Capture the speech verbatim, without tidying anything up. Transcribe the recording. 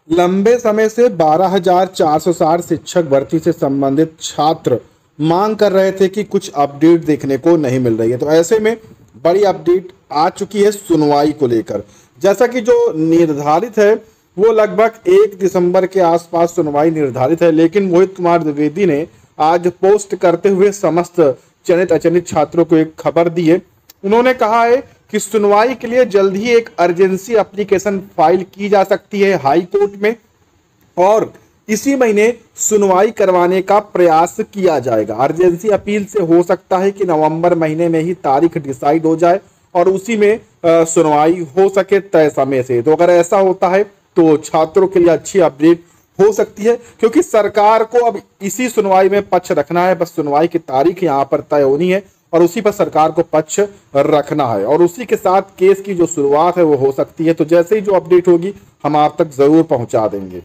लंबे समय से बारह हज़ार चार सौ साठ शिक्षक भर्ती से संबंधित छात्र मांग कर रहे थे कि कुछ अपडेट देखने को नहीं मिल रही है। तो ऐसे में बड़ी अपडेट आ चुकी है सुनवाई को लेकर। जैसा कि जो निर्धारित है वो लगभग एक दिसंबर के आसपास सुनवाई निर्धारित है, लेकिन मोहित कुमार द्विवेदी ने आज पोस्ट करते हुए समस्त चयनित अचयनित छात्रों को एक खबर दी है। उन्होंने कहा है कि सुनवाई के लिए जल्द ही एक अर्जेंसी एप्लीकेशन फाइल की जा सकती है हाई कोर्ट में और इसी महीने सुनवाई करवाने का प्रयास किया जाएगा। अर्जेंसी अपील से हो सकता है कि नवंबर महीने में ही तारीख डिसाइड हो जाए और उसी में सुनवाई हो सके तय समय से। तो अगर ऐसा होता है तो छात्रों के लिए अच्छी अपडेट हो सकती है, क्योंकि सरकार को अब इसी सुनवाई में पक्ष रखना है। बस सुनवाई की तारीख यहाँ पर तय होनी है और उसी पर सरकार को पक्ष रखना है और उसी के साथ केस की जो शुरुआत है वो हो सकती है। तो जैसे ही जो अपडेट होगी हम आप तक जरूर पहुंचा देंगे।